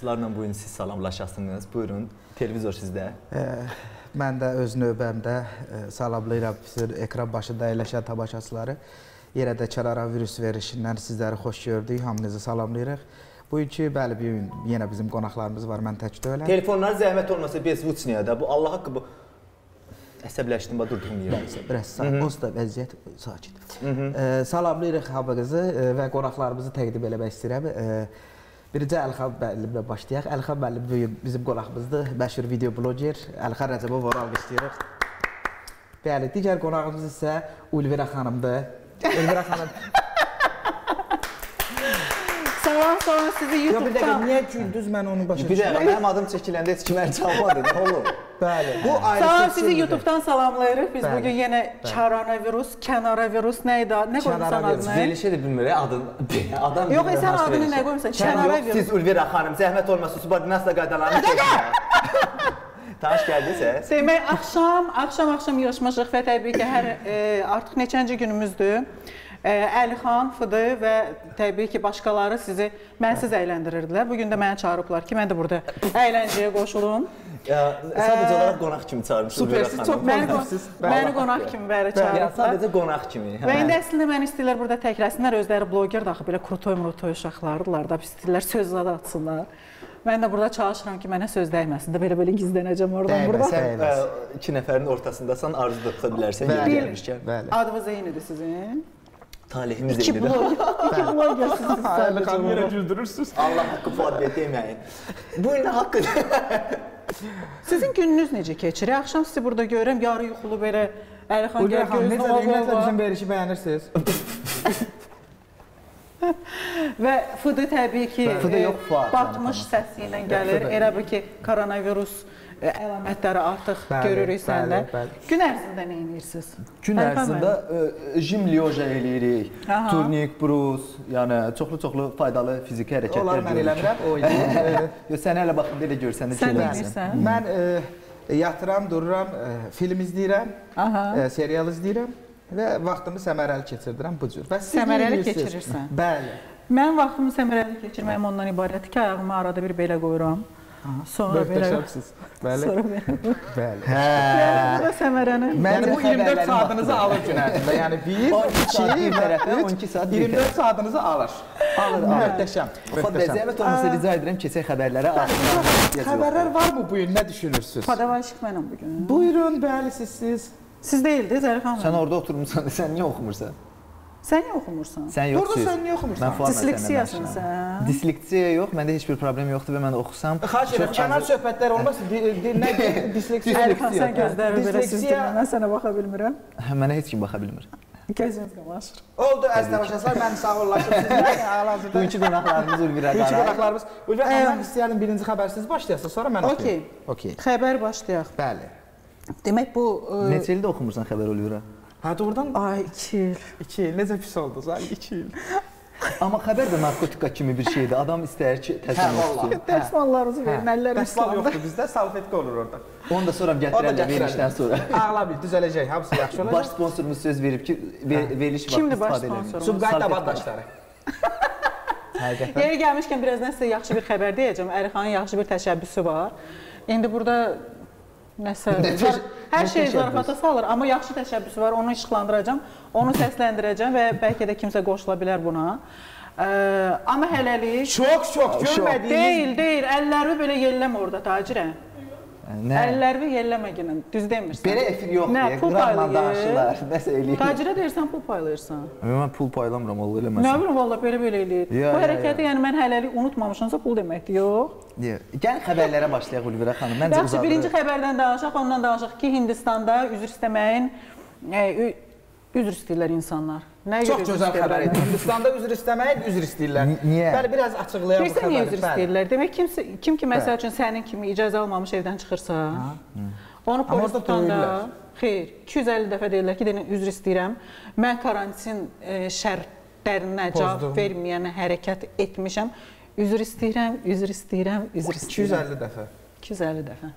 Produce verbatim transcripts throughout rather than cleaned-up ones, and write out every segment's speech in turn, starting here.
Tamaşaçılarla bu gün siz salamlaşasınız. Buyurun, televizor sizdə. Mən də öz növbəmdə salamlayıram ekran başında əyləşən tamaşaçıları. Yenə də koronavirus verişindən sizləri xoş gördük, hamınızı salamlayırıq. Bugünkü, bəli, bir gün yenə bizim qonaqlarımız var, mən tək deyiləm. Telefonlar zəhmət olmasa bez vuçniyə də, bu Allah haqqı bu... Əsəbləşdim, bax, durduğum yerə. Biraz onsuz da vəziyyət sakit. Salamlayırıq hamınızı və qonaqlarımızı təqdim eləmək istəyirəm. Birinci Əlixan müəllimlə başlayaq. Əlixan müəllim bugün bizim qonağımızdır, məşhur video bloger. Əlixan Rəcəbov var, alqışlayırıq. Bəli, digər qonağımız isə Ulvira xanımdır. Ulvira xanım. Salam, salam sizi YouTube'dan. Bir dəqiqə, niyə güldünüz, mən onu başa düşürəm. Bir dəqiqə, mənim adım çəkiləndə heç kim əl çalmadı, nə olur? Bəli. Salam, sizi YouTube'dan salamlayırıq. Biz bugün yenə koronavirus, kənaravirus, nə idi? Nə qoymuşsan adını? Verilişə də bilmir, adını. Yox, sən adını nə qoymuşsan? Kənaravirus. Siz Ulvira xanım, zəhmət olmasa subordinasiya qaydalarını çəkin. Tanış gəldinsə? Demək, axşam, axşam, axşam yığışmışıq və təbii ki, hər artıq neçənci günümüzdür. Əlixan, Fıdı və təbii ki, başqaları sizi mənsiz əyləndirirdilər. Bugün də mənə çağırıblar ki, mən də burada əyləncəyə qoşulum. Sadəcə olaraq qonaq kimi çağırmışsınız. Süpersiz, çox pozitivsiz. Məni qonaq kimi bəri çağırıblar. Sadəcə qonaq kimi. Və indi əslində məni istəyirlər burada təkləsinlər, özləri bloger daxı, belə krutoy-mrutoy uşaqlardılar da, istəyirlər söz zadı atsınlar. Mən də burada çalışıram ki, mənə söz dəyməsin də, belə-belə gizlənəcəm oradan burada. Sən iki nəfərin ortasındasan, arzu da tuta bilərsən, yer gəlmişkən. Adınız eynidir sizin? Talihimiz eynidir. İki bloger sizsiniz. Əlixan yerə güldürürsünüz. Allah haqqı Fuad Bey deməyin. Bu nə haqqıdır? Sizin gününüz necə keçir? Axşam sizi burada görürəm, yarı yuxulu belə Əlixan gəl gözünü necə ümumiyyətlə bizim verişi bəyənirsiniz? Və Fıdı təbii ki, batmış səsi ilə gəlir. Elə bu ki, koronavirus əlamətləri artıq görürük səndə. Gün ərzində nə edirsiniz? Gün ərzində jim lyoja eləyirik, turnik, brus, yəni çoxlu-çoxlu faydalı fiziki hərəkətlər görürük. Onlar mən eləmirəm, o idi. Sən hələ baxın, belə görsən də Sən nə edirsən? Mən yatıram, dururam, film izləyirəm, serial izləyirəm və vaxtımı səmərəli keçirdirəm bu cür. Səmərəli keçirirsən? Bəli. Mən vaxtımı səmərəli keçirməyim ondan ibarətdir ki, ayağımı arada bir belə qoyuram. Sonra belə. Sonra belə. Bəli. Hə. Səmərəni. Yəni bu iyirmi dörd saatınızı alır gün ərzində. Yəni bir, iki, on iki saat, iyirmi dörd saatınızı alır. Alır, möhtəşəm. Zəhmət olmasa rica edirəm keçək xəbərlərə. Xəbərlər varmı bu gün? Nə düşünürsünüz? Padavaşıq mənəm bu gün. Buyurun, bəli, sizsiz. Siz deyildiniz, Əlixan Sən orada oturmuşsan, sən niyə oxumursan? Sən niyə oxumursan? Sən yoxsuz. Burada sən niyə oxumursan? Disleksiyasın sən. Disleksiya yox, məndə heç bir problem yoxdur və mən oxusam... Xahiş edirəm, kənar söhbətlər olmasın, nə deyil, disleksiya. Əlixan, sən gözlərimi belə süzdürmə, mən sənə baxa bilmirəm. Mənə heç kim baxa bilmir. Gözünüz qamaşır. Oldu, əziz tamaşaçılar, mən sağollaşım sizlərlə. Bugünkü qonaqlarımız Ulvira xanım. Bugünkü qonaqlarımız Ulvira xanım, mən istəyərdim birinci xəbərsiz başlayasınız, sonra mən oxuyayım. Okey, xəbər başlayaq. Bəli. Demək bu... Neçə ildə oxumursan xəbər Ulvira? Hə, doğrudan? Ay, iki il. İki il, necə pis oldu, ay, iki il. Amma xəbər də narkotika kimi bir şeydir. Adam istəyir ki, təslim olsun. Dərsmallarınızı verin, əlləriniz dərsmal yoxdur bizdə, salfetka olur orada. Onu da sonra gətirərlər verilişdən sonra. Ağla bil, düzələcək, hamısı yaxşı olacaq. Baş sponsorumuz söz verib ki, veriliş vaxtı kimdir baş sponsorumuz? Subqayt abaddaşları. Yeri gəlmişkən birazdan sizə yaxşı bir xəbər deyəcəm. Əlixanın yaxşı bir təşəbbüsü var. İndi burada nəsə, hər şey zarafata salır, amma yaxşı təşəbbüsü var, onu işıqlandıracam, onu səsləndirəcəm və bəlkə də kimsə qoşula bilər buna. Amma hələlik... Çox, çox, görmədiyiniz... Deyil, deyil, əllərimi belə yelləmə orada, tacirə. Əllərimi yelləmə günün, düz demirsən. Belə efir yoxdur, qıramla danışırlar, nəsə eləyir. Tacirə deyirsən, pul paylayırsan. Mən pul paylamıram, Allah eləməsin. Nə biləm, valla belə-belə eləyir. Bu hərəkəti, yəni mən hələlik unutmamışamsa pul deməkdir, yox. Gəl xəbərlərə başlayaq Ulvira xanım, məncə uzadırıq. Yaxşı, birinci xəbərdən danışaq, ondan danışaq ki, Hindistanda üzr istəməyin, üzr istəyirlər insanlar. Çox gözəl xəbər idi. Hindistanda üzr istəməyin, üzr istəyirlər. Niyə? Bəli, biraz açıqlayaq bu xəbəri. Bilirsən niyə üzr istəyirlər? Demək, kim ki, məsəl üçün sənin kimi icazə almamış evdən çıxırsa, onu polis tutanda, xeyr, iki yüz əlli dəfə deyirlər ki, üzr istəyirəm, mən karantin şərtlərinə cavab verməyən hərəkət etmişəm, üzr istəyirəm, üzr istəyirəm, üzr istəyirəm. iki yüz əlli dəfə. iki yüz əlli dəfə.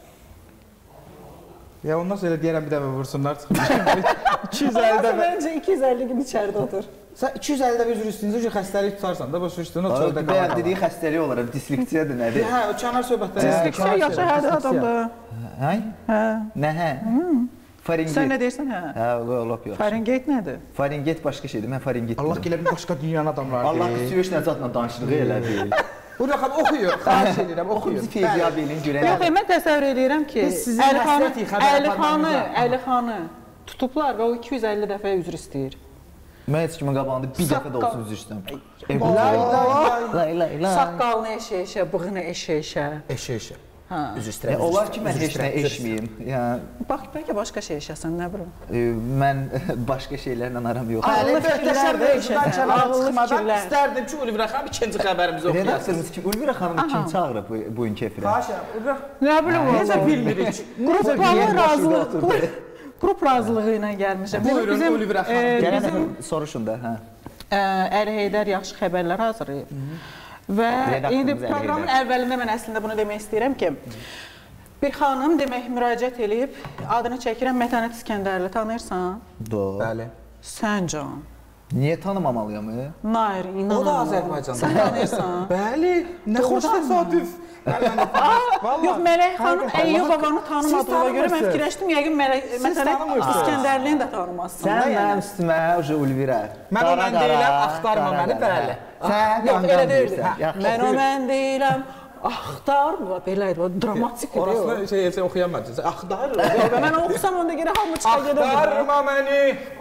Ya ondan sonra deyərəm bir dəfə vursunlar çıxmışım. iki yüz əlli dəfə. Məncə iki yüz əlli gün içəridə otur. Sən iki yüz əlli dəfə üzr istəyinizə ki, xəstəlik tutarsan da, başa düşdün, o çöldə qalır. Bəyəm dediyi xəstəlik olaraq, disleksiyadır nədir? Hə, o kənar söhbətlər. Disleksiya yaxşı hədir adamdır. Hə? Hə. Nə hə? Faringit. Sən nə deyirsən, hə? Hə, lop yox. Faringit nədir? Faringit başqa şeydir, mən faringit Allah gələ bir başqa dünyanın adamları. Allah Süveyş Nəcatla danışırıq elədi. Buyurun, xanım, oxuyur, xahiş edirəm, oxuyur. Bizi Feyziyabilin görən. Yox, mən təsəvvür edirəm ki, Əlixanı, Əlixanı tutublar və o iki yüz əlli dəfə üzr istəyir. Mən heç kimin qabağında bir dəfə də olsun üzr istəyirəm. Lay lay lay. Saqqalını eşə-eşə, bığını eşə-eşə. Eşə-eşə. Üzr E, istəyirəm. olar ki, mən heç nə eşməyim. Yəni Bax, bəlkə başqa şey eşəsən, nə bilim. e, mən başqa şeylərlə aram yoxdur. Ağıllı fikirlər də eşəsən, ağıllı fikirlər. İstərdim ki, Ulvira xanım ikinci xəbərimizi oxuyasın. Redaktorumuz kim? Ulvira xanımı kim çağırıb bu- bugünkü efirə? Xahiş edirəm, Ulvira. Nə bilim, Necə bilmirik? Qrupalı razılıq, qrup razılığı ilə gəlmişəm. Buyurun, Ulvira xanım. e, Gələn bizim dəfə soruşun da, hə. e, Əli Heydər yaxşı xəbərlər hazırlayıb. Və Redaktorumuz indi Əli proqramın Heydər. əvvəlində mən əslində bunu demək istəyirəm ki, bir xanım demək müraciət edib, adını çəkirəm Mətanət İskəndərli, tanıyırsan? Do. Bəli. Sən can. Niyə tanımamalıyam? e? Nair, inan. O da Azərbaycanda. Sən tanıyırsan? Bəli, nə xoş təsadüf. Yox, Mələk xanım Əyyubavanı tanımadığına görə mən fikirləşdim, yəqin Mələk Mətanət İskəndərlini də tanımazsın. Sən mənim üstümə ucu Ulvira. Mən o mən deyiləm, axtarma məni, bəli. Sən Yox, elə deyildi. Yaxşı. Mən o mən deyiləm, axtarma, belə idi, dramatik idi. Orasını şey elsə oxuyamadınız. Axtar. Yox, mən oxusam onda görə hamı çıxa gedə bilər. Axtarma məni.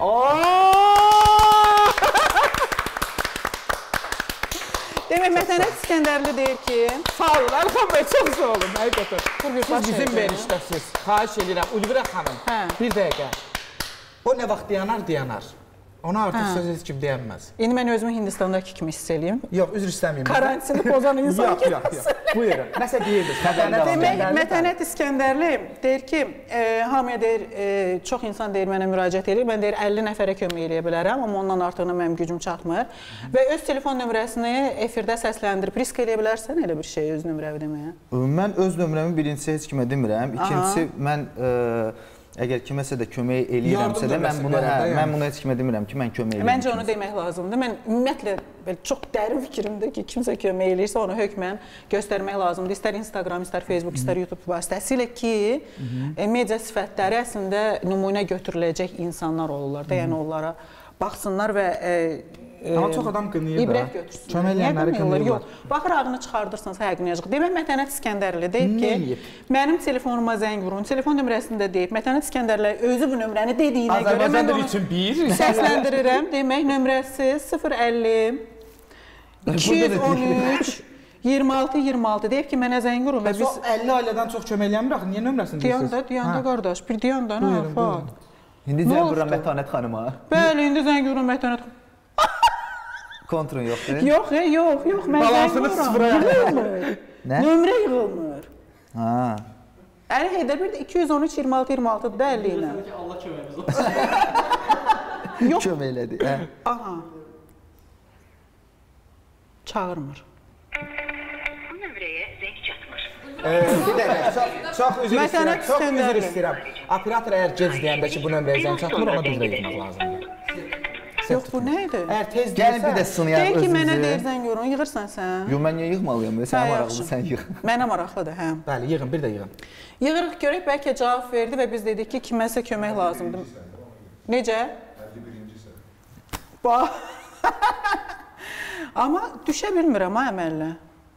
Demək, Mətanət İskəndərli deyir ki, Sağ olun, Əlxan bəy, çox sağ olun. Həqiqətən. bir Siz baş bizim verdi. verişdəsiz. Xahiş edirəm, Ulvira xanım. Hə. Bir dəqiqə. O nə vaxt dayanar, dayanar. Ona artıq Hə. söz heç kim deyənməz. İndi mən özümü Hindistandakı kimi hiss eləyim. Yox, üzr istəməyim. Karantini pozan insan Yox, yox, yox. Buyurun. Nəsə deyirdiniz. Demək, Mətanət İskəndərli deyir ki, e, hamıya deyir, e, çox insan deyir mənə müraciət edir. Mən deyir əlli nəfərə kömək eləyə bilərəm, amma ondan artığına mənim gücüm çatmır. Və öz telefon nömrəsini efirdə səsləndirib risk eləyə bilərsən elə bir şey öz nömrəvi deməyə? Mən öz nömrəmi birincisi heç kimə demirəm. İkincisi mən ə, əgər kiməsə də kömək eləyirəmsə də mən bunu hə, mən bunu heç kimə demirəm ki, mən kömək eləyirəm. Məncə onu demək lazımdır. Mən ümumiyyətlə belə çox dərin fikrimdir ki, kimsə kömək eləyirsə onu hökmən göstərmək lazımdır. İstər Instagram, istər Facebook, istər YouTube vasitəsilə ki, e, media sifətləri əslində nümunə götürüləcək insanlar olurlar da, yəni onlara baxsınlar və e, Amma çox adam qınayır da. İbrət götürsün. Köməkləyenləri qınayırlar. Yox, baxır ağını çıxardırsanız hə qınayacaq. Demək, Mətanət İskəndərli deyib ki, mənim telefonuma zəng vurun, telefon nömrəsini də deyib. Mətanət İskəndərli özü bu nömrəni dediyinə görə mən onu səsləndirirəm. Demək, nömrəsi sıfır əlli iki yüz on üç iyirmi altı iyirmi altı deyib ki, mənə zəng vurun və biz əlli ailədən çox köməkləmir axı. Niyə nömrəsini deyirsiniz? Deyəndə, deyəndə qardaş, bir deyəndə nə fat. İndi zəng vururam Mətanət xanıma. Bəli, indi zəng vurun Mətanət xanıma. Kontrol yoxdur. Yox, yox, yox, mən Balansını sıfıra yığılmır. Nə? Nömrə yığılmır. Ha. Əli Heydər bir də iki yüz on üç iyirmi altı iyirmi altıdır da əlli ilə. Allah köməyimiz olsun. Yox. Kömək elədi. Hə. Aha. Çağırmır. Bu nömrəyə zəng çatmır. Bir dəqiqə, çox, çox üzr Mətanət istəyirəm. Çox üzr İskəndərli. istəyirəm. Operator əgər gec deyəndə ki, bu nömrəyə zəng çatmır, ona düz deyilmək lazımdır. Yox, bu nə idi? Əgər tez Gəlin bir də deyirsə, sınayaq Deyir ki, mənə deyir özümüzü. zəng vurun, yığırsan sən. Yox, mən niyə yığmalıyam? Sən Hə, maraqlı, yaxşı. sən yığ. Mənə maraqlıdır, hə. bəli, yığın, bir də yığın. Yığırıq görək, bəlkə cavab verdi və biz dedik ki, kiməsə kömək lazımdır. Necə? əlli birinci Bax. Amma düşə bilmirəm ha əməllə.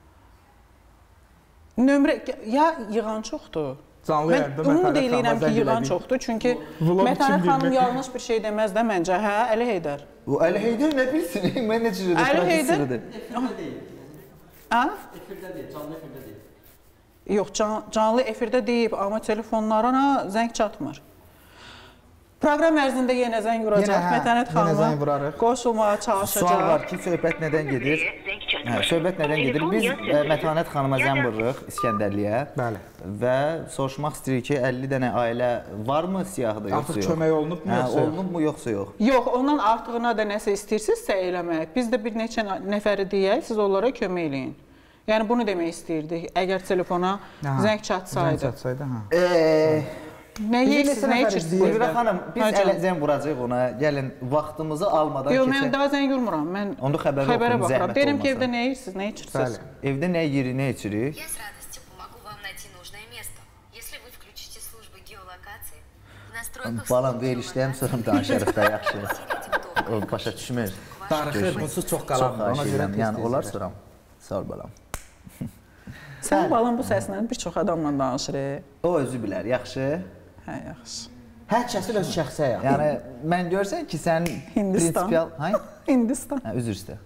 Nömrə, ya yığan çoxdur. Canlı Mən yayında ümid Mətanət eləyirəm xanıma ki, zəng yığan elədik. çoxdur. Çünki Vlog Mətanət üçün xanım bilmək. yanlış bir şey deməz də məncə, hə? Əli Heydər. O Əli Heydər nə bilsin? Mən necə Əli Heydər? prodüserdir. Efirdə deyil. Ha? Efirdə deyil, canlı efirdə deyil. Yox, can, canlı efirdə deyib, amma telefonlarına zəng çatmır. Proqram ərzində yenə zəng vuracaq Yenə, hə, Mətanət yenə xanıma. zəng vurarıq. Qoşulmağa çalışacaq. Sual var ki, söhbət nədən gedir? Zəng çatmır. Hə, söhbət nədən gedir? Biz ə, Mətanət xanıma zəng vururuq İskəndərliyə. Bəli. Və soruşmaq istəyirik ki, əlli dənə ailə varmı siyahıda yoxsa Artıq yox? kömək olunubmu Hə, yoxsa yox? olunubmu yoxsa yox? Yox, ondan artığına da nəsə istəyirsinizsə eləmək. Biz də bir neçə nəfəri deyək, siz onlara kömək eləyin. Yəni bunu demək istəyirdik. Əgər telefona Aha, zəng çatsaydı. Zəng çatsaydı, hə. Eee Nə yeyirsiniz, nə içirsiniz? Elvira xanım, biz ələ zəng vuracağıq ona. Gəlin, vaxtımızı almadan keçək. keçək. Yox, mən daha zəng vurmuram. Mən onda xəbəri oxuyun, zəhmət olmasa. Deyirəm ki, evdə nə yeyirsiniz, nə içirsiniz? Evdə nə yeyirik, nə içirik? Я с радостью помогу вам найти нужное место. Если вы включите службы геолокации, в настройках Balam, verilişdəyəm, sonra danışarıq da yaxşı. O başa düşmür. Darıxır, bunsuz çox qalan. Ona görə yəni olar soram. Sağ ol balam. Sən balam bu səslə bir çox adamla danışır. O özü bilər, yaxşı? Hə, yaxşı. Hər kəsin öz şəxsi həyatı. Yəni mən görsən ki, sən prinsipial, hay? Hindistan. Hə, üzr istə.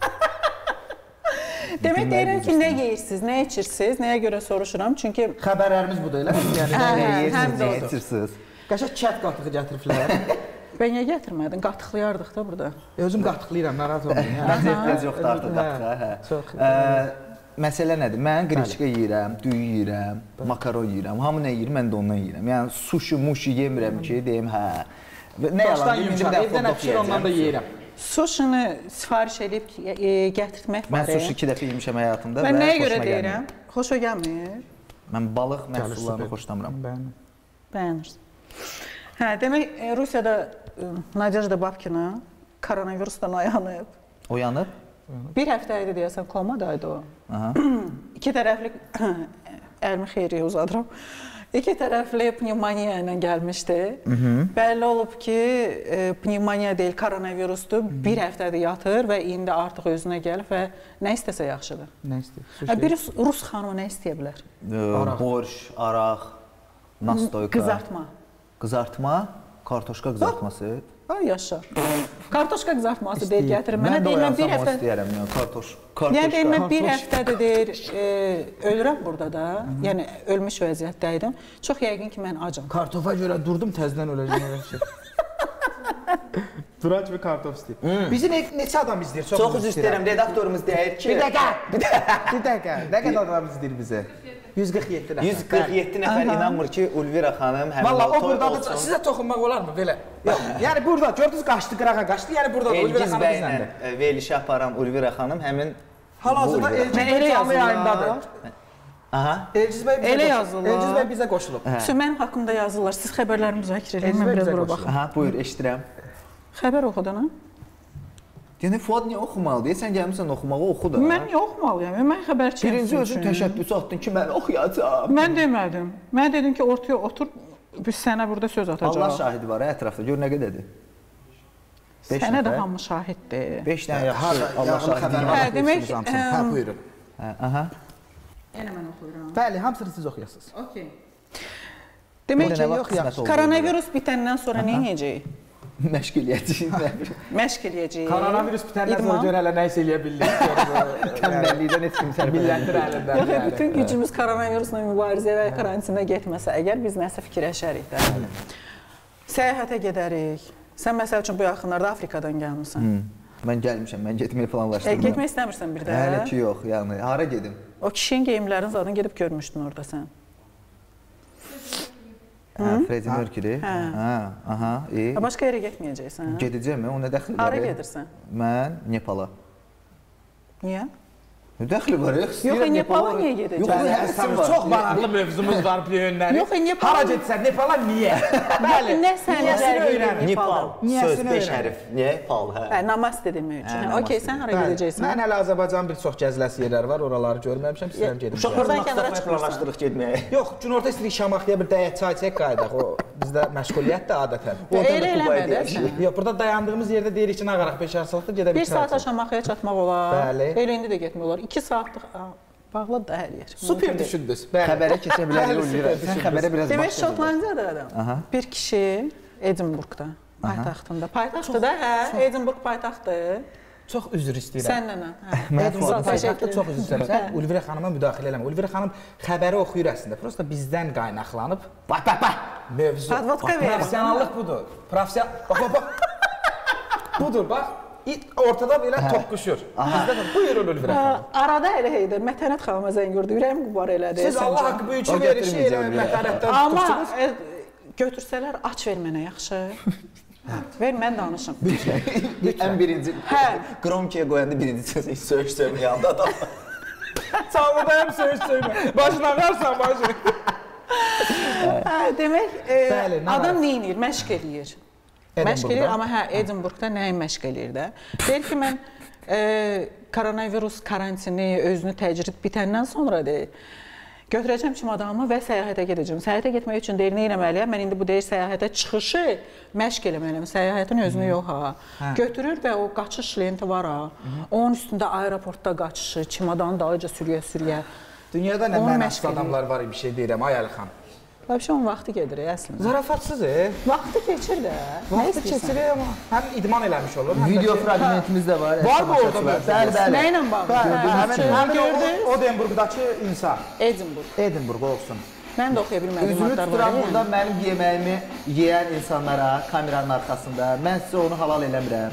Demək deyirəm ki, nə yeyirsiniz, nə içirsiniz, nəyə görə soruşuram? Çünki xəbərlərimiz budur elə. Yəni nə yeyirsiniz, nə içirsiniz? Qəşəng kət qatığı gətiriblər. Ben niyə gətirmədin? Qatıqlayardıq da burada. Özüm qatıqlayıram, narahat olmayın. Məncə ehtiyac yoxdur artıq qatığa, hə. Çox. Məsələ nədir? Mən qriçka yeyirəm, düyü yeyirəm, makaron yeyirəm. Hamı nə yeyir, mən də ondan yeyirəm. Yəni sushi, mushi yemirəm ki, deyim, hə. Nə yalan deyim, bir də evdən əpşir ondan da yeyirəm. Sushini sifariş edib gətirtmək var. Mən sushi iki dəfə yemişəm həyatımda və mən nəyə xoşuma görə gəlmir. deyirəm? Xoşa gəlmir? Mən balıq məhsullarını xoşlamıram. Bəyənirsən. Hə, demək Rusiyada Nadejda Babkina koronavirusdan oyanıb. Oyanıb? Bir həftə idi deyəsən, komadaydı o. Aha. İki tərəfli, əlimi xeyriyə uzadıram. İki tərəfli pnevmoniya ilə gəlmişdi. Bəlli olub ki, pnevmoniya deyil, koronavirusdur. Bir həftədir yatır və indi artıq özünə gəlib və nə istəsə yaxşıdır. Nə istəyir? Bir Rus xanımı nə istəyə bilər? Borş, araq, nastoyka. Qızartma. Qızartma, kartoşka qızartması. Ay yaşa. Kartoşka qızartması deyir gətirin. Mənə deyir, mən bir həftə... istəyərəm, yəni kartoş, kartoşka. Yəni deyir, mən bir həftədir deyir, ölürəm burada da. Yəni ölmüş vəziyyətdəydim. Çox yəqin ki, mən acam. Kartofa görə durdum, təzdən öləcəm. Durac bir kartof istəyir. Bizi neçə adam izləyir? Çox üzr istəyirəm, redaktorumuz deyir ki... Bir dəqiqə, bir dəqiqə. Nə qədər adam izləyir bizə? yüz qırx yeddi nəfər. yüz qırx yeddi nəfər inanmır ki, Ulvira xanım həmin Valla o buradadır, sizə toxunmaq olarmı belə? Yox, yəni burada, gördünüz qaçdı, qırağa qaçdı, yəni burada Ulvira xanım bizləndir. Elgiz bəylə verilişi aparan Ulvira xanım həmin... Hal-hazırda Elgiz bəy canlı yayındadır. Aha. Elgiz bəy Elə yazırlar. Elgiz bəy bizə qoşulub. Mən haqqımda yazırlar, siz xəbərlərimi müzakirə edin, mən biraz bura baxım. Aha, buyur, eşidirəm. Xəbər oxudun, ha? Yəni Fuad niyə oxumalıdır? Sən gəlmirsən oxumağı, oxu da. Mən niyə oxumalıyam? Mən xəbərçiyəm. Birinci özün təşəbbüs atdın ki, mən oxuyacağam. Mən demədim. Mən dedim ki, ortaya otur, biz sənə burada söz atacağıq. Allah şahidi var ətrafda, gör nə qədərdir. Sənə də hamı şahiddir. beş dənə yaxşı, Allah şahidi. Hə, demək, Hə, buyurun. Aha. Yenə mən oxuyuram. Bəli, hamısını siz oxuyasınız. Okay. Demək ki, yox, yaxşı. Koronavirus bitəndən sonra nə edəcəyik? Məşq eləyəcəyik. Məşq eləyəcəyik. Koronavirus bitəndən sonra gör hələ nə isə eləyə bildik. Tənbəllikdən heç kim sərbəst. Millətdir əlindən. Yox, bütün gücümüz koronavirusla mübarizə və karantinə getməsə, əgər biz nəsə fikirləşərik də. Səyahətə gedərik. Sən məsəl üçün bu yaxınlarda Afrikadan gəlmirsən. Mən gəlmişəm, mən getməyi planlaşdırdım. Getmək istəmirsən bir də? Hələ ki yox, yəni hara gedim? O kişinin geyimlərini zaten gedib görmüşdün orada sən. Hə, Freddie Mercury. Hə, aha, iyi. Başqa yerə getməyəcəksən? Gedəcəm, o nə dəxli var? Hara gedirsən? Mən Nepala. Niyə? Nə dəxli var? Yox, Nepala niyə gedəcəksən? Çox maraqlı mövzumuz var bu yönləri. Yox, Nepala. Hara getsən? Nepala niyə? Bəli, nə səni öyrənir Nepal. Söz beş hərf. Nepal, hə. Hə, namaste demək üçün. Okey, sən hara gedəcəksən? Mən hələ Azərbaycanın bir çox gəziləsi yerləri var, oraları görməmişəm, istəyirəm gedim. Uşaqlarla maqsad planlaşdırıq getməyə. Yox, günorta istəyirik Şamaxıya bir dəyət çay çək qayıdaq. O bizdə məşğuliyyətdir adətən. Elə eləmədə. Yox, burada dayandığımız yerdə deyirik ki, nağaraq beş saatda gedə bir saata Şamaxıya çatmaq olar. Bəli. Elə indi də getmək olar. iki saatlıq bağlıdır da hər yer. Super düşündünüz. Xəbərə keçə bilərik Ulvira. Sən xəbərə biraz demək, başladın. Şotlandiyada adam. Bir kişi Edinburqda, paytaxtında. Paytaxtdır da, hə? Edinburq paytaxtdır. Çox üzr istəyirəm. Sənlə mən. Edinburq paytaxtda çox üzr istəyirəm. Sən Ulvira xanıma müdaxilə eləmə. Ulvira xanım xəbəri oxuyur əslində. Prosta bizdən qaynaqlanıb. Bax, bax, bax. Mövzu. Podvodka verir. Professionallıq budur. Professional. Bax, bax, bax. Budur, bax. Ortada belə toqquşur. Bizdə də buyurun Ulvira xanım. Arada elə Heydər, Mətənət xanıma zəng vurdu, ürəyim qubar elədi. Siz Allah haqqı bu üçün verişi elə Mətənətdən tutursunuz. Amma götürsələr aç ver mənə, yaxşı? Ver, mən danışım. Ən birinci, Qromkiyə qoyanda birinci söyüş söymə yanında adam. Çalmıdayım söyüş söymə. Başına qarsan başını. Hə, demək, e, Bəli, nə adam var? nə edir? Məşq eləyir. Məşq Edinburghda. eləyir, amma hə, Edinburghda nəyi məşq eləyir də? Deyir ki, mən e, koronavirus karantini özünü təcrid bitəndən sonra deyir, götürəcəm çimadanımı və səyahətə gedəcəm. Səyahətə getmək üçün deyir, nə etməliyəm? Mən indi bu deyir, səyahətə çıxışı məşq eləməliyəm. Səyahətin özünü yox ha. Hə. Götürür və o qaçış lenti var ha. Onun üstündə aeroportda qaçışı, çimadanı dalınca sürüyə-sürüyə. Dünyada nə mənasız adamlar var bir şey deyirəm, ay Əli xan. Vəbşə onun vaxtı gedir əslində. Zarafatsız, e? Vaxtı keçir də. Vaxtı keçirir amma həm idman eləmiş olur. Video fraqmentimiz də var. Var mı orada böyle? Bəli, bəli. Nə ilə bağlı? Həmin həmin gördünüz? o Edinburghdakı insan. Edinburgh. Edinburgh olsun. Mən də oxuya bilmədim. Üzünü adlar tuturam var, burada mənim yeməyimi yeyən insanlara, kameranın arxasında. Mən sizə onu halal eləmirəm.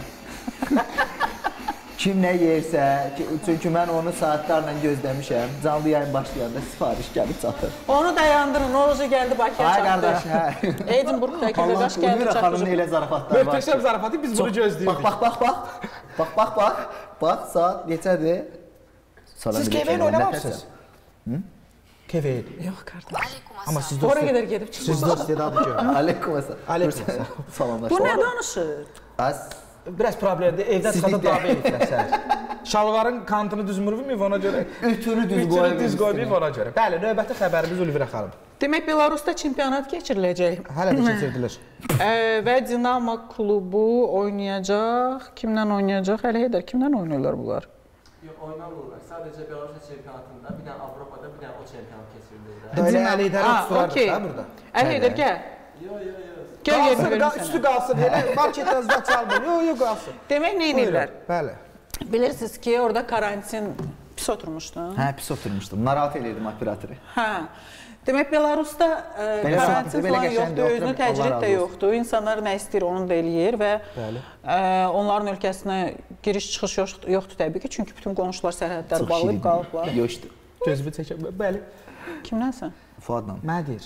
Kim nə yersə, çünki mən onu saatlarla gözləmişəm. Canlı yayın başlayanda sifariş gəlib çatır. Onu dayandırın, o oca gəldi Bakıya Ay çatdı. qardaş, hə. Edinburghdakı qardaş gəldi Ülvira çatdı. xanımın elə zarafatları var Möhtəşəm ki. zarafatı biz bunu gözləyirdik. Bax, bax, bax, bax. Bax, bax, bax. Bax, saat neçədir? Siz Keveyn oynamamısınız? Keveyn. Yox qardaş. Алейкум Amma ассалам. siz Ora dost gedər gedib siz çıxır. dost istedadlı ki. Aleyküm əsəlam. Aleyküm Salamlar. Bu nə danışır? Az. Biraz problemdir. Evdə çıxanda dava eləyirlər səhər. Şalvarın kantını düz vurmayıb ona görə. Ütünü düz Ütünü qoyub. düz qoymayıb ona görə. Bəli, növbəti xəbərimiz Ülvira xanım. Demək Belarusda çempionat keçiriləcək. Hələ də keçirilir. Ə, və Dinamo klubu oynayacaq. Kimdən oynayacaq? Hələ Heydər, kimdən oynayırlar bunlar? Yox, oynamırlar. Sadəcə Belarus çempionatında, bir dənə Avropada, bir dənə o çempionat keçirilir. Böyle Əli Heydərə Ha, tutulardık okey. da burada. Əli Heydər, gəl. Yox, yox, yox. Gəl yerini Qalsın, verim qal- üstü sənə. qalsın. Elə marketdən zat çalmır. Yox, yox, qalsın. Demək, nə edirlər? Bəli. Bilirsiniz ki, orada karantin pis oturmuşdu. Hə, pis oturmuşdum. Narahat eləyirdim operatoru. Hə. Demək Belarusda ə, Belə karantin saatdə belə falan qəşəngdir, yoxdur, özünü oturub, Allah təcrid razı də olsun. yoxdur. İnsanlar nə istəyir onu da eləyir və Bəli. ə, onların ölkəsinə giriş-çıxış yoxdur, yoxdur təbii ki, çünki bütün qonşular sərhədlər Çox bağlayıb şirin. qalıblar. Yoxdur. Gözümü çəkəm. Bəli. Kimdənsən? Fuadla. Mənə deyir.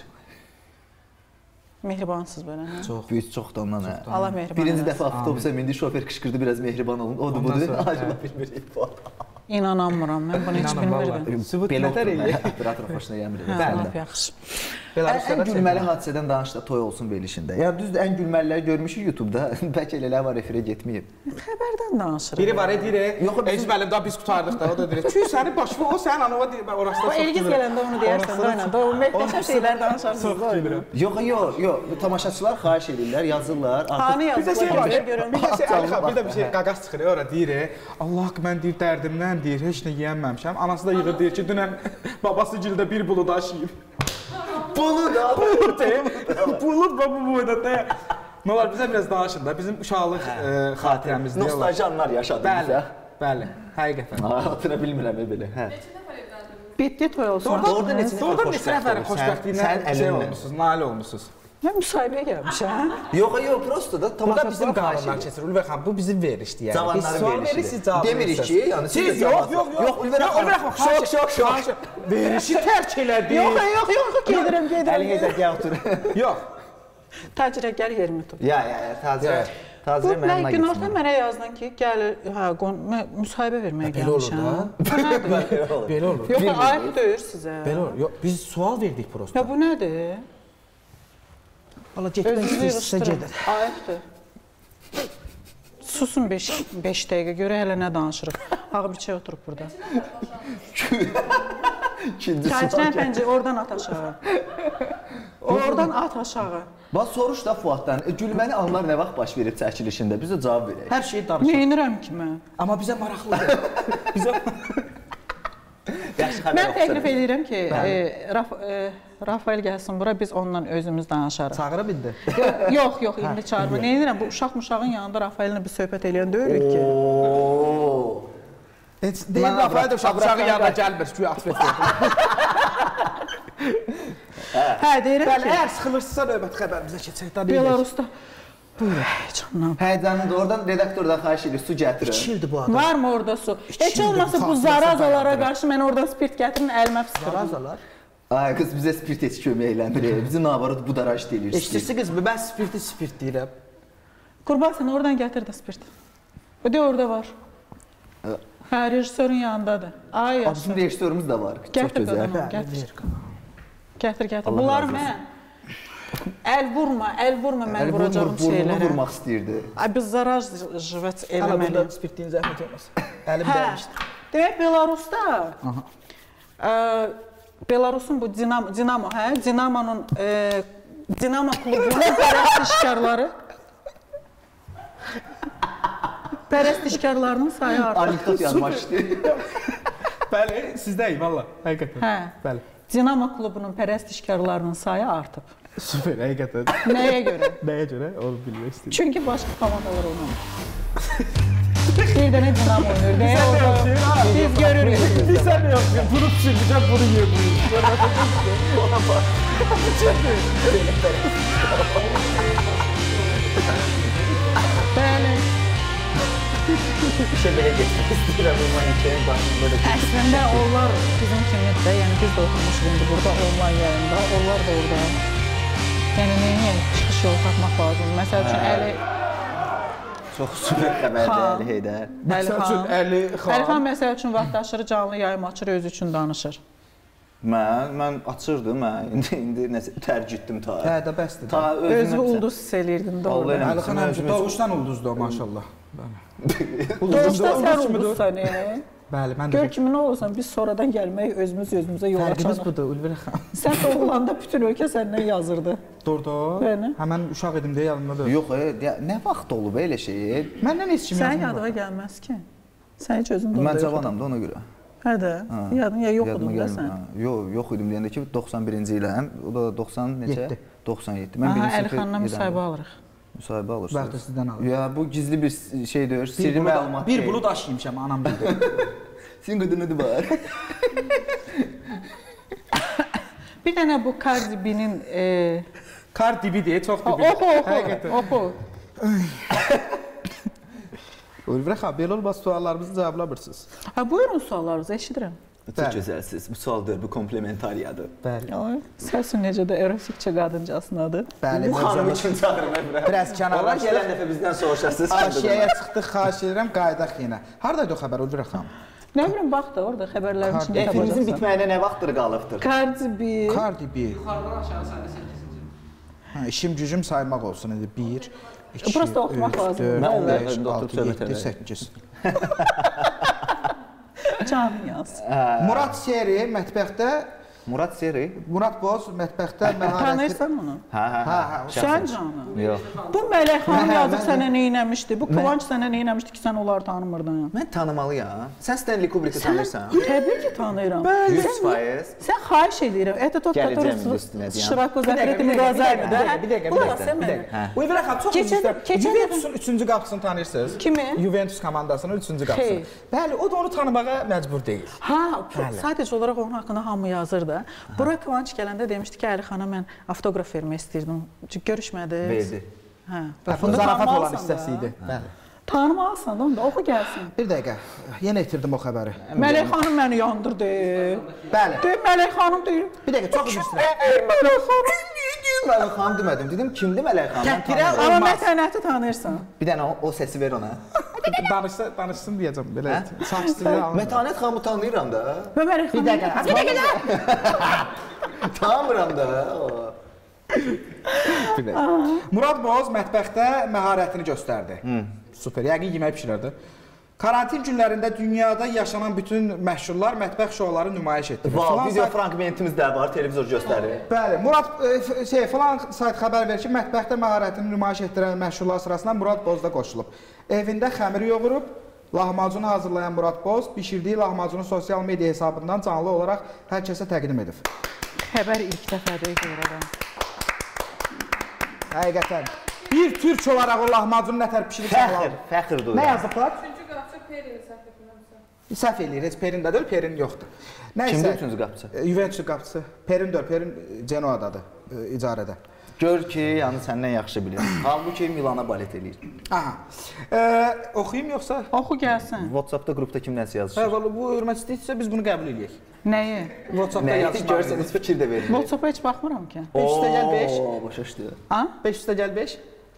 Mehribansız belə, hə? Çox. Böyük çoxdan ondan hə. Allah mehriban Birinci eləsin. dəfə avtobusa mindi, şofer qışqırdı, biraz mehriban olun. Odur budur. sonra, Acıla bilmirik Fuad. İnanamıram, mən bunu heç İnanın, bilmirdim. vallahi. Sübut Belə nətər oturma, eləyir? operator xoşuna gəlmir. Hə, Bəli. lap yaxşı. Ən Belarusda gülməli hadisədən danış da toy olsun verilişində. Ya düzdür, ən gülməliləri görmüşük YouTube-da. Bəlkə elələr var efirə getməyib. Xəbərdən danışırıq. Biri var, deyir. Yox, Yox, bizim- biz müəllim daha biz qutardıq da. O da deyir. Çünki sənin başına o sənin anova deyir. Mən orasında O Elgiz gələndə onu deyərsən də oyna. O möhtəşəm şeylər danışarsınız da oyna. Yox, yox, yox. Tamaşaçılar xahiş edirlər, yazırlar. Hanı Bir də şey yazıqlar var. görür, görün. Bir də şey, Əli xan, bir də bir şey qaqas çıxır. Ora deyir. Allah haqqı mən deyir dərdimdən deyir, heç nə yeyənməmişəm. Anası da yığır deyir ki, dünən babası gildə bir bulud aşıyıb. Bulud da. Bulud deyir. Bulud və bu boyda da. Nə olar bizə biraz danışın da. Bizim uşaqlıq e, xatirəmizdir. Nostalji anlar yaşadık Bəli. bizə. Bəli. Həqiqətən. Hatıra bilmirəm belə. Hə. Bitdi toy olsun. Orada neçə nəfər Orada neçə xoşbəxt nəfərin olub? Sən- xoşbəxtliyinə sən şey əlinlə. olmusunuz, nail olmusunuz. Mən müsahibəyə gəlmişəm. Yox, yox, prosto da Burada tamaşaçılar bizim xahiş qanunlar edir. keçir. Ülvə xan, bu bizim verişdir yəni. Biz Cavanların sual verişidir. veririk, cavab Demirik verirsiniz. ki, yəni siz Siz də yox, cavab- yox, yox. Yox, Ülvə xan, Ülvə xan, şok, şok, şok. Verişi tərk elədi. Yox, yox, yox, gedirəm, Əli gedirəm. Heydər gəl otur. Yox. Tacirə gəl yerimi tut. Ya, ya, ya, Tacirə. Ya. Bu Tacirə mən mənimlə günorta getsin. mənə yazdın ki, gəlir, hə, qon, mən müsahibə verməyə Belə olur gəlmişəm. da. Bu nədir? Belə olur. Yox, ayıb deyir sizə. Belə olur. Yox, biz sual verdik prosta. Ya bu nədir? Valla getmək Özünüzü istəyirsə yığışdırın. gedin. Ayıbdır. Susun beş dəqiqə, görə hələ nə danışırıq. Ağbirçək oturub burada. İkinci Tacirə sual. pəncə, oradan at aşağı. Oradan at aşağı. Bax, soruş da Fuaddan, e, gülməli anlar nə vaxt baş verib çəkilişində? Biz də cavab verək. Hər şeyi danışaq. Neyinirəm ki mən? Amma bizə maraqlıdır. Bizə Yaxşı xəbər Mən təklif oxusurum. edirəm ki, e, Raf, e, Rafael gəlsin bura, biz onunla özümüz danışarıq. çağıra bildi. Yox, yox, indi çağırma. Neyinirəm? Bu uşaq-muşağın yanında Rafael'lə bir söhbət eləyən deyirik ki. Oo. Heç deyir Rafael də uşaq uşağı yanına gəlmir. Çünki atvet verir. Hə, deyirəm Bəli, ki, əgər sıxılırsınızsa növbəti xəbərimizə keçək. Belarusda canım. Həyəcanlıdır. Oradan redaktordan xahiş edir, su gətirin. İçildi bu adam. Varmı orada su? Heç İçildi, olmasa bu bu saxlasın zarazalara dayandıra. qarşı mən oradan spirt gətirin, əlimə fıstırdım. Zarazalar. Ay qız bizə spirt heç kömək eləmir. Bizi navarad bu daraj deyilir. Eşidirsiniz mi? Mən spirti spirt deyirəm. Qurban sən oradan gətir də spirt. O de orada var. Hə, rejissorun yanındadır. Ay Bizim yaxşı. rejissorumuz da var. Çox Gətir gözəl. qadınım, gətir. Gətir, gətir. Bunlar mən əl vurma, əl vurma mən vuracağım şeylərə. Burnunu vurmaq istəyirdi. Ay biz zarar jivət eləməliyik. Hala burada spirtliyin zəhmət olmasın. Əlim dəymişdir. Demək Belarusda Belarusun bu Dinamo, Dinamo, hə? Dinamonun Dinamo klubunun pərəstişkarları pərəstişkarlarının sayı artır. Anekdot yazmaq istəyir. Bəli, sizdəyik valla, həqiqətən. Hə. Bəli. Dinamo klubunun pərəstişkarlarının sayı artıb. Süper, həqiqətən. Nəyə görə? Nəyə görə? Onu bilmək istəyirəm. Çünki başqa komandalar oynamır. Bir dənə Dinamo oynayır. Nəyə orada? Biz görürük. Bir sən nə yapıyorsun? Bunu pişirəcək, bunu yiyəcək. Ona bak. Bəli. İşə belə getmək istəyirəm, Manikenin başında da. Əslində onlar bizim kimi də, yəni biz də oxumuşuq indi burada onlayn yayında, onlar da orada. Yəni nəyə çıxış yolu tapmaq lazım. Məsəl üçün Əli Çox süper xəbərdir Heydər. Məsəl üçün Əli xan. Əli xan məsəl üçün vaxtaşırı canlı yayım açır, özü üçün danışır. Mən, mən açırdım, mən indi, indi nəsə tərcüddüm ta. Hə, də bəsdir. Ta özünü ulduz hiss eləyirdin, doğru. Əli xan həmçə doğuşdan ulduzdur, maşallah. Doğuşdan sən ulduzsan, e? Bəli, mən də. Gör kimi nə olursan, biz sonradan gəlmək özümüz özümüzə yol açarıq. Fərqimiz budur, Ülvira xan. Sən doğulanda bütün ölkə səndən yazırdı. Doğru. Həmən uşaq idim deyə yadımdadır. Yox, nə vaxt olub elə şey? Məndən heç kim yazmır. Sən yadığa gəlməz ki. Sən heç özün də Mən cavanam da ona görə. Hə də, yadın ya yox idin da sən. Yox, yox idim deyəndə ki, doxsan birinci iləm, o da doxsan neçə? doxsan yeddi. Mən birinci sinif Əli xandan müsahibə alırıq. Müsahibə alırsınız. Bəxtə sizdən alırıq. Ya bu gizli bir şeydir, sirri məlumat. Bir bulud aşıymışam, anam bildi. Senin qıdırnıdır var. Bir dənə bu Cardi B'nin... Cardi B deyə çox dibi. Oxu, oxu, oxu. Ülvira xan, belə olmaz suallarımızı cavablamırsınız. Ha, buyurun suallarınızı, eşidirəm. Çox gözəlsiniz. Bu sualdır, bu komplementariyadır. Bəli. Səsin necə də erotikçə qadıncasınadır. Bəli. Bu xanım üçün çağırım əvrə. Biraz kənarlaşdıq. Onlar gələn dəfə bizdən soruşasınız. Aşiyaya çıxdıq, xahiş edirəm, qaydaq yenə. Haradaydı o xəbər, Ülvira xan? Nə bilim, bax da orada xəbərlərin içində tapacaqsan. Efimizin bitməyinə nə vaxtdır qalıbdır? Cardi B. Cardi B. Yuxarıdan aşağı sayda səkkizinci. İşim gücüm saymaq olsun. bir, iki, Prosta oxumaq lazımdır. dörd, beş, altı, yeddi, səkkiz. Canın yaz. Murad Seri mətbəxdə Murad Seri. Murad Boz mətbəxdə məharəti. Tanıyırsan onu? Hə, hə, hə. Sən canım. Yox. Bu Mələk xanım yazıq sənə nə eləmişdi? Bu Kıvanç sənə nə eləmişdi ki, sən onları tanımırdın? Mən tanımalıyam. Sən Stanley Kubrick'i tanıyırsan? Təbii ki, tanıyıram. yüz faiz. Sən xahiş edirəm. Это тот, который Şirako Zəfrəti müqazərdir də. Bir dəqiqə, bir dəqiqə, bir dəqiqə. Ülvira xan, çox istəyirəm. Juventusun üçüncü qapısını tanıyırsınız? Kimi? Juventus komandasının üçüncü qapısını. Bəli, o da onu tanımağa məcbur deyil. Ha, sadəcə olaraq onun haqqında hamı yazır da. Bura Kıvanç gələndə demişdi ki, Əli xana mən avtoqraf vermək istirdim. Görüşmədik. Verdi. Hə. Zarafat olan hissəsi idi. Bəli. Tanımalısın da, onu da oxu gəlsin. Bir dəqiqə, yenə itirdim o xəbəri. Mələk xanım məni yandırdı. Bəli. Deyim, Mələk xanım deyim. Bir dəqiqə, çox üzr istəyirəm. Mələk xanım. Mələk xanım demədim. Dedim, kimdir Mələk xanım? Təhqirə Amma olmaz. mətənəti tanıyırsan. Bir dənə o, o səsi ver ona. Danışsa, danışsın deyəcəm, belə. Saçsızlığı alın. Mətanət xanımı tanıyıram da. Və Mələk xanım. Bir dəqiqə, bir dəqiqə. Tanımıram da. Murad Boz mətbəxdə məharətini göstərdi. Super, yəqin yemək pişirərdi. Karantin günlərində dünyada yaşanan bütün məşhurlar mətbəx şouları nümayiş etdirir. Vav, video fragmentimiz də var, televizor göstərir. Bəli, Murad e, şey, falan sayt xəbər verir ki, mətbəxdə məharətini nümayiş etdirən məşhurlar sırasında Murad Boz da qoşulub. Evində xəmir yoğurub, lahmacunu hazırlayan Murad Boz bişirdiyi lahmacunu sosial media hesabından canlı olaraq hər kəsə təqdim edib. Xəbər ilk dəfədir görürəm. Həqiqətən. Bir türk olaraq o lahmacunu nətər pişirib Fəxr, fəxr duyuram. Nə yazıblar? Üçüncü qapısı Perin səhv etmirəmsə. Səhv eləyir, heç Perin də deyil, Perin yoxdur. Kimdir üçüncü qapısı? Juventus qapısı. Perin deyil, Perin Genoadadır, icarədə. Gör ki, yəni səndən yaxşı bilir. Halbuki Milana balet eləyir. Aha. Ee, oxuyum yoxsa? Oxu gəlsin. WhatsApp-da qrupda kim nəsə yazır? Hə, bu hörmət istəyirsə biz bunu qəbul edək. Nəyi? WhatsApp-da Nəyi yazışmağı. görsəniz fikir də verin. WhatsApp-a heç baxmıram ki. beş üstə gəl beş. Oo, başa düşdü. Ha? beş üstə gəl beş.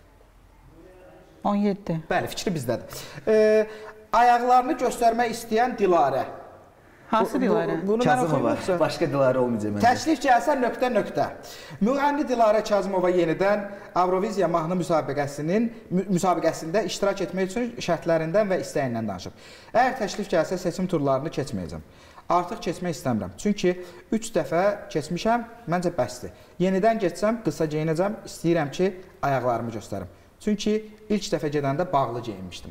on yeddi. Bəli, fikri bizdədir. Ee, ayaqlarını göstərmək istəyən Dilarə. Hansı Dilarə? Bunu mən Kazımova. oxuyum. Başqa Dilarə olmayacaq məncə. Təklif gəlsə nöqtə nöqtə. Müğənni Dilarə Kazımova yenidən Avroviziya mahnı müsabiqəsinin müsabiqəsində iştirak etmək üçün şərtlərindən və istəyindən danışıb. Əgər təklif gəlsə seçim turlarını keçməyəcəm. Artıq keçmək istəmirəm. Çünki üç dəfə keçmişəm, məncə bəsdir. Yenidən getsəm qısa geyinəcəm, istəyirəm ki, ayaqlarımı göstərim. Çünki ilk dəfə gedəndə bağlı geyinmişdim.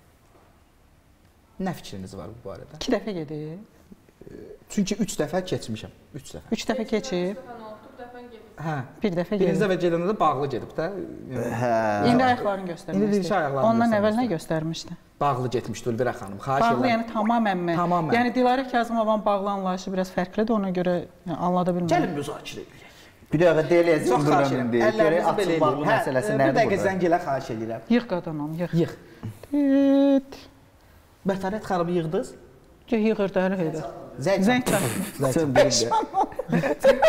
Nə fikriniz var bu barədə? İki dəfə gedir. Çünki üç dəfə keçmişəm. Üç dəfə. Üç dəfə keçib. Hə. Bir dəfə Birinci gedib. dəfə gedəndə də bağlı gedib də. Hə. İndi ayaqlarını göstərmək İndi deyirsə ayaqlarını Ondan əvvəl nə göstərmək göstərmişdi? Bağlı getmişdi Ülvira xanım. Xahiş Bağlı, edirəm. yəni tamamən mi? Tamamən. Yəni Dilarə Kazımovanın bağlı anlayışı biraz fərqlidir, ona görə yəni, anlada bilmirəm. Gəlin müzakirə edək. Bir dəqiqə deyiləcək, Çox xahiş undurram edirəm. deyil. Görək Əllərinizi belə açıq bağlı edin. məsələsi Bir nədir dəqiqə burada? zəng elə xahiş edirəm. Yığ qadınam, yığ. Yığ. Tit. Bətarət xanımı yığdınız? Yığır da elə elə. Zəng Zəng çəkmir. Zəng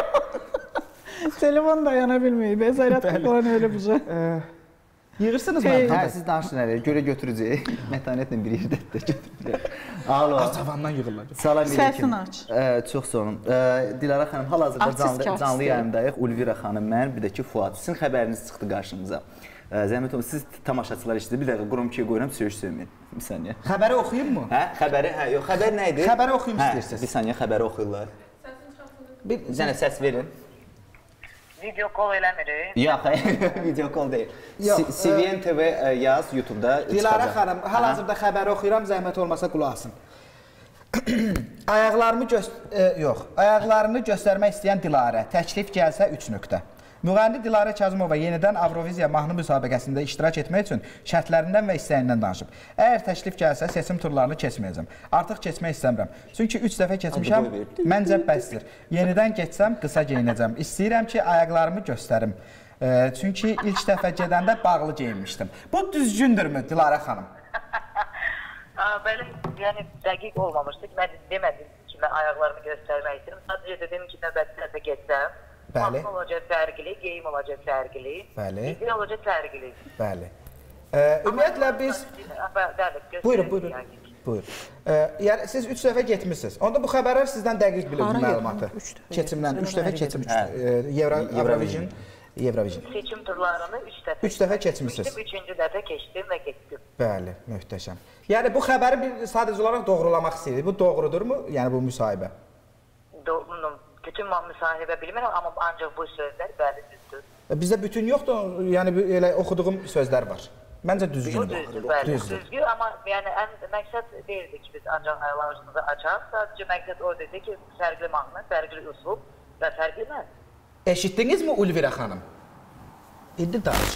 Telefon dayana bilməyib. Bəzərət falan elə bu şey. Yığırsınız mı? Hə, siz danışın elə, görə götürəcək. Mətanətlə bir yerdə də götürürlər. Alo. Tavandan yığırlar. Salam aleyküm. Səsini aç. Ə, çox sağ olun. Ə, Dilarə xanım, hal-hazırda Artist canlı, kast canlı deyil. yayımdayıq. Ulvira xanım, mən, bir də ki Fuad. Sizin xəbəriniz çıxdı qarşımıza. Ə, Zəhmət olun, siz tamaşaçılar işlədir. Bir dəqiqə qromkiyə qoyuram, söyüş söyləyin. Bir saniyə. Xəbəri oxuyum mu? Hə, xəbəri, hə, yox, xəbər nə idi? Xəbəri oxuyum Hə, istəyirsiniz. bir saniyə xəbəri oxuyurlar. Bir Bir dənə səs verin. Video call eləmirik. Yox, video call deyil. Yox, C V N T V yaz YouTube-da Dilarə xanım, hal-hazırda xəbəri oxuyuram, zəhmət olmasa qulaq asın. Ayaqlarımı göst e, yox, ayaqlarını göstərmək istəyən Dilarə, təklif gəlsə üç nöqtə. Müğənni Dilarə Kazımova yenidən Avroviziya mahnı müsabiqəsində iştirak etmək üçün şərtlərindən və istəyindən danışıb. Əgər təklif gəlsə seçim turlarını keçməyəcəm. Artıq keçmək istəmirəm. Çünki üç dəfə keçmişəm, məncə bəsdir. Yenidən getsəm qısa geyinəcəm. İstəyirəm ki, ayaqlarımı göstərim. E, çünki ilk dəfə gedəndə bağlı geyinmişdim. Bu düzgündürmü Dilarə xanım? Belə, yəni dəqiq olmamışdı. Mən demədim ki, mən ayaqlarımı göstərmək istəyirəm. Sadəcə dedim ki, növbəti dəfə getsəm, Bəli. mahnı olacaq fərqli, geyim olacaq fərqli, Bəli. video olacaq fərqli. Bəli. E, ümumiyyətlə biz... Bəli, Buyurun, buyurun. Buyur. E, yəni siz üç dəfə getmisiniz. Onda bu xəbərlər sizdən dəqiq bilir bu məlumatı. Keçimdən üç dəfə keçim. Eurovision, Eurovision. Seçim turlarını üç dəfə. üç dəfə keçmisiniz. Üçüncü dəfə keçdim və getdim. Bəli, möhtəşəm. Yəni bu xəbəri bir sadəcə olaraq doğrulamaq istəyirik. Bu doğrudurmu? Yəni bu müsahibə. Doğru. Bütün müsahibə bilmirəm, amma ancaq bu sözlər bəli düzdür. Bizdə bütün yoxdur, yəni elə oxuduğum sözlər var. Məncə Bu düzgündür. düzdür, bəli, Düzdür. düzgür, amma yəni ən məqsəd deyildi ki, biz ancaq ayaqlarımızı açaq. Sadəcə məqsəd o idi ki, fərqli mahnı, fərqli üslub və fərqli mən. Eşitdinizmi Ulvira xanım? İndi danış.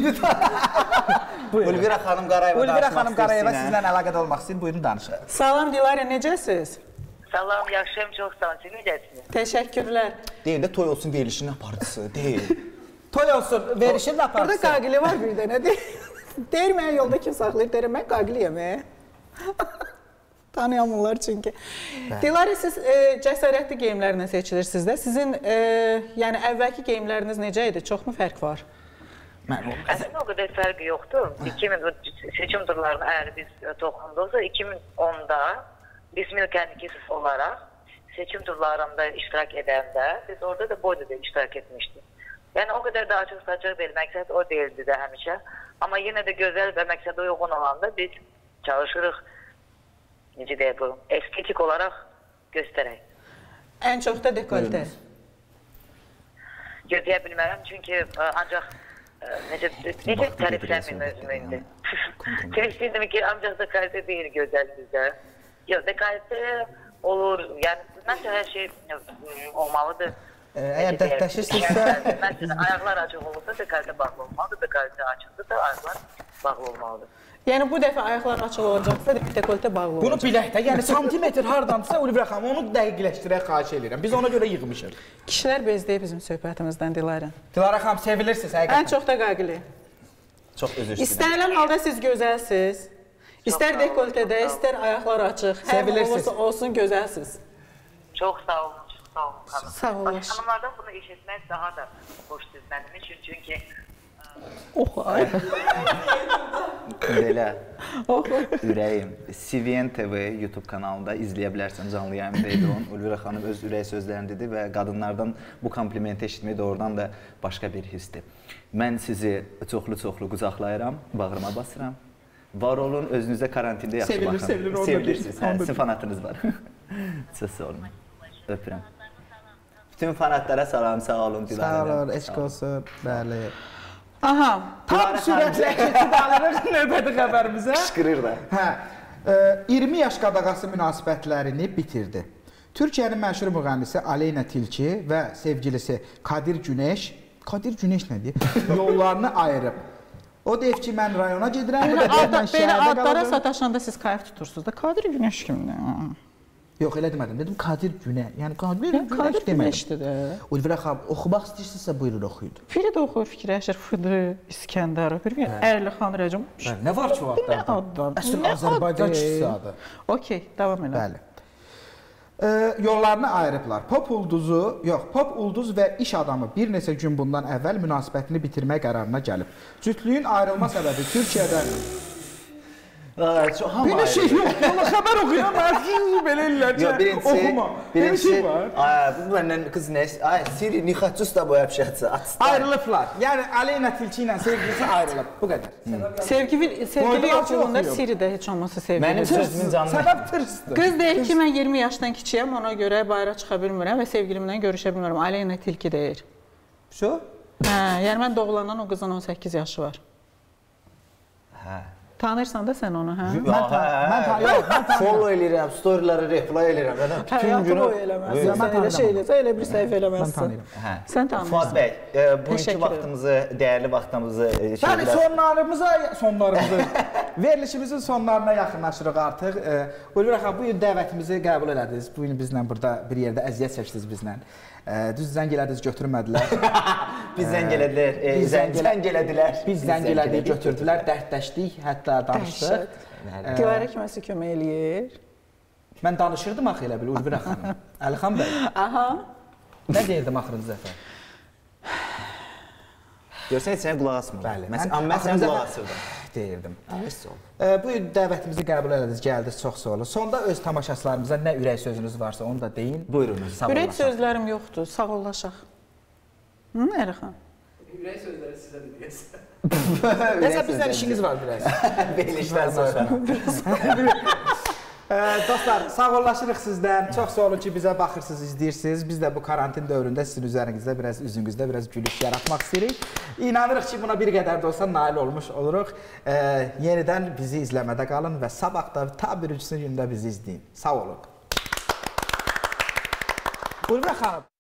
Ulvira xanım Qarayeva Ulvira xanım Qarayeva sizlə əlaqədə olmaq istəyir. Buyurun danışın. Salam Dilarə, necəsiz? Salam, yaxşıyam, çox sağ olun. Siz necəsiniz? Təşəkkürlər. Deyil də toy olsun verilişinin aparıcısı, deyil. Toy olsun, verişin Burada aparıcısı. qaqili var bir dənə. Deyir mən yolda kim saxlayır, deyirəm mən qaqiliyəm. Tanıyamırlar çünki. Dilarə, siz e, cəsarətli geyimlərlə seçilirsiniz də. Sizin e, yəni əvvəlki geyimləriniz necə idi? Çoxmu fərq var? Əslində o qədər fərqi yoxdur. iki min seçim turlarına əgər biz toxunduqsa, iki min onda biz mülkənlikisiz olaraq seçim turlarında iştirak edəndə biz orada da body'də iştirak etmişdik. Yəni o qədər də açıq saçıq deyil, məqsəd o deyildi də həmişə. Amma yenə də gözəl və məqsədə uyğun olanda biz çalışırıq, necə deyək bu, estetik olaraq göstərək. Ən çox da dekolte. Gözləyə bilmərəm, çünki ancaq necə, necə tərifləməyim özümü indi. Tərifləyirdim ki, ancaq da kalite deyil gözəl bizdə. Yox, dekalite olur, yəni məncə hər şey olmalıdır. Əgər dərdləşirsinizsə... Məsələn, ayaqlar açıq olursa dekalite bağlı olmalıdır, dekalite açıqdır da ayaqlar bağlı olmalıdır. Yəni bu dəfə ayaqlar açıq olacaqsa dekolte bağlı olacaq. Bunu bilək də, yəni santimetr hardansa Ulvira xanım, onu dəqiqləşdirək xahiş edirəm. Biz ona görə yığmışıq. Kişilər bezdiyi bizim söhbətimizdən Dilarə. Dilarə xanım, sevilirsiniz həqiqətən. Ən çox da qaqili. Çox üzr istəyirəm. İstənilən halda siz gözəlsiniz. İstər dekoltedə, istər ayaqlar açıq. Hər olursa olsun gözəlsiniz. Çox sağ olun, çox sağ olun. Xanım. Sağ olun. Xanımlardan bunu eşitmək daha da xoşdur mənim üçün, çünki... Oh, ay. Belə. Ürəyim. C V N T V YouTube kanalında izləyə bilərsən, canlı yayımdaydı onun. Ulvira xanım öz ürək sözlərini dedi və qadınlardan bu komplimenti eşitmək doğrudan da başqa bir hissdir. Mən sizi çoxlu-çoxlu qucaqlayıram, bağrıma basıram. Var olun, özünüzə karantində yaxşı Sevilir, baxın. sevilir, orada Sevilirsiniz, bir- hə, sizin fanatınız var. Çox sağ olun. Öpürəm. Bütün fanatlara salam, sağ olun. Sağ olun, eşq olsun. Bəli. Aha. Tam sürətlə keçid alırıq növbəti xəbərimizə. Qışqırır da. Hə, e, iyirmi yaş qadağası münasibətlərini bitirdi. Türkiyənin məşhur müğənnisi Aleyna Tilki və sevgilisi Kadir Günəş, Kadir Günəş nədir? Yollarını ayırıb. O deyib ki, mən rayona gedirəm, bu da deyib, mən Belə şəhərdə adlara qalacam. sataşanda siz kayf tutursunuz da. Kadir Günəş kimdir? Yox, elə demədim. Dedim Kadir Günəş. Yəni Kadir Kadir Günəş demədim. Günəşdir də. Ulvira xanım, oxumaq istəyirsinizsə buyurun oxuyun. Biri də oxuyur, fikirləşir, Fıdı, İskəndərov, bir Ərlixan Rəcəm. Nə var ki o Nə adlar? Əsl Nə Azərbaycan addır? kişisi adı. Okey, davam elə. Bəli. E, yollarını ayırıblar. Pop ulduzu, yox, pop ulduz və iş adamı bir neçə gün bundan əvvəl münasibətini bitirmək qərarına gəlib. Cütlüyün ayrılma səbəbi Türkiyədən Çox hamı belə şey ayrılır. yox, yola xəbər oxuyamaz ki, belə ellər ki, Yox, birincisi, oxuma. Belə birincisi, şey var. ay, bu məndən qız nə? Ay, Siri, nixatçıs da bu yapşatsa. Ayrılıblar. Yəni Aleyna Tilki ilə sevgilisi ayrılıb. Bu qədər. Sevgili, sevgili Orada yoxluğunda yox. Siri də heç olmasa sevgili. Mənim sözümün canlı. Səbəb tırsdır. Qız deyir ki, mən iyirmi yaşdan kiçiyəm, ona görə bayıra çıxa bilmirəm və sevgilimlə görüşə bilmirəm. Aleyna Tilki deyir. Şu? Hə, yəni mən doğulandan o qızın on səkkiz yaşı var. Hə. Tanırsan da sən onu, hə? Mən tanıyıram. Mən tanıyıram. Mən tanıyıram. Follow eləyirəm, storyləri reply eləyirəm. Bütün Həyatı günü o eləməzsən. Mən Sən elə tanıyıram şey onu. eləsən, elə bir səhv Mən eləməzsən. tanıyıram. Hə. Sən tanıyırsan. Fuad bəy, e, bugünkü Təşəkkür vaxtımızı, dəyərli vaxtımızı e, Yəni şeylər- sonlarımıza, sonlarımızı, verilişimizin sonlarına yaxınlaşırıq artıq. E, Ulvira xanım, bu gün dəvətimizi qəbul elədiniz. Bu gün bizlə burada bir yerdə əziyyət çəkdiniz bizlə. E, düz zəng elədiniz, götürmədilər. Biz zəng elədilər, e, Biz zəng zəng- zəng elədilər. Biz zəng elədik, götürdülər, dərdləşdik, hətta danışdıq. Güvərə kiməsə kömək eləyir. Mən danışırdım axı elə bil Ulvira xanım. Əlixan bəy, Aha. nə deyirdim axırıncı dəfə? Görsən sən qulaq asmır. Bəli. Mən Mən amma sən axırıncı qulaq dəfə- asırdın. Deyirdim. Hiss ol. E, bu gün dəvətimizi qəbul elədiniz, gəldiniz, çox sağ olun. Sonda öz tamaşaçılarımıza nə ürək sözünüz varsa onu da deyin. Buyurunuz. Ürək sözlərim yoxdur, sağollaşaq. Hı, Ərixan? Ürək sözləri sizə də deyəsən. Nəsə bizdən işiniz var biraz. Verilişdən sonra. e, dostlar, sağollaşırıq sizdən. Çox sağ olun ki, bizə baxırsınız, izləyirsiniz. Biz də bu karantin dövründə sizin üzərinizdə biraz, üzünüzdə biraz gülüş yaratmaq istəyirik. İnanırıq ki, buna bir qədər də olsa nail olmuş oluruq. E, yenidən bizi izləmədə qalın və sabah da ta birincisi gündə bizi izləyin. Sağ olun. Ulvira xanım.